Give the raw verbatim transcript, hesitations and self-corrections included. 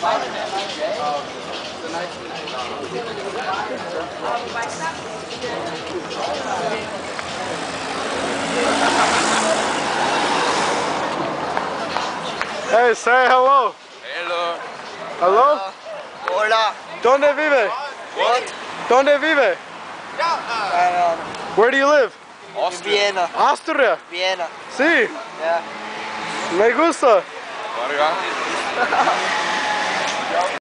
Hey, say hello. Hello. Hello? Hola. ¿Dónde vive? What? ¿Dónde vive? Uh, Where do you live? Austria. Vienna. Austria. Vienna. Sí. Yeah. Me gusta. Varga.